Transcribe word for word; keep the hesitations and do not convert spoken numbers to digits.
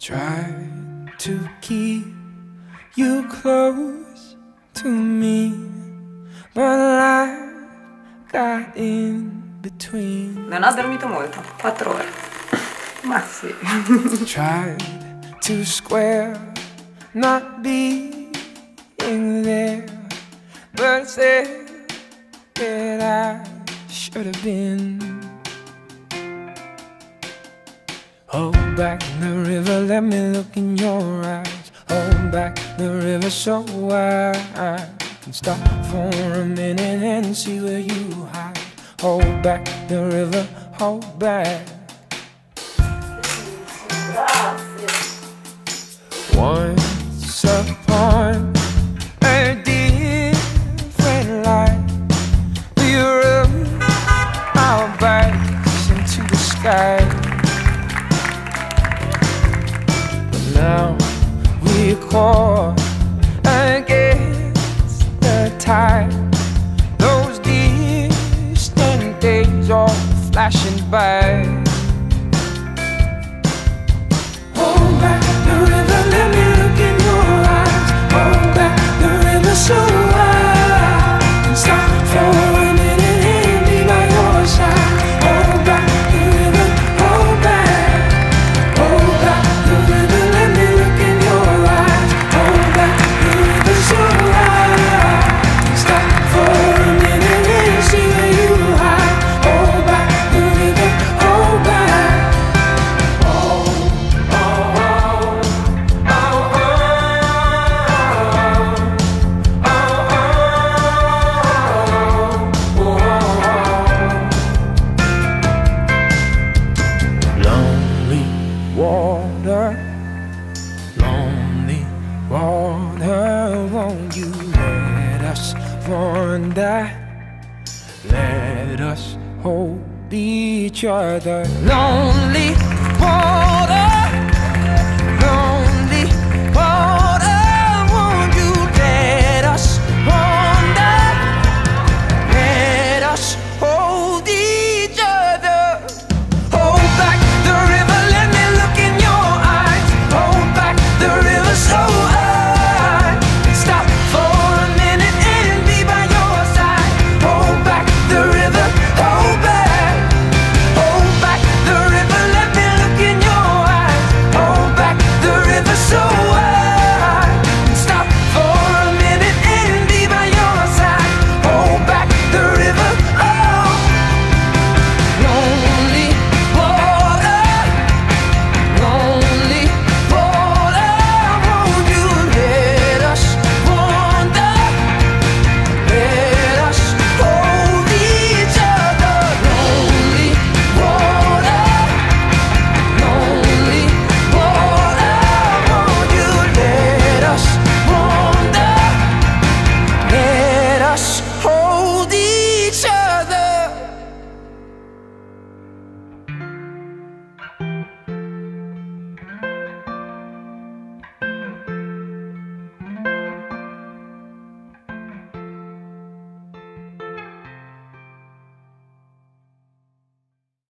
Tried to keep you close to me, but life got in between. Non ho dormito molto, quattro ore. Ma sì. Tried to square not being there, but said that I should have been. Hold back the river, let me look in your eyes. Hold back the river so I can stop for a minute and see where you hide. Hold back the river, hold back. Once upon a different life, we rubbed our backs into the sky. Now we're caught against the tide. Those distant days are flashing by. Hold back the river, let me look in your eyes. Hold back the river so I can stop for a minute and be by your side. Hold back the river, hold back. Hold back the river, let me look in your eyes. Hold back the river so I can stop for a minute and see where you hide. Hold back the river, hold back. Lonely water, lonely water, won't you let us wander? Let us hold each other. Lonely water.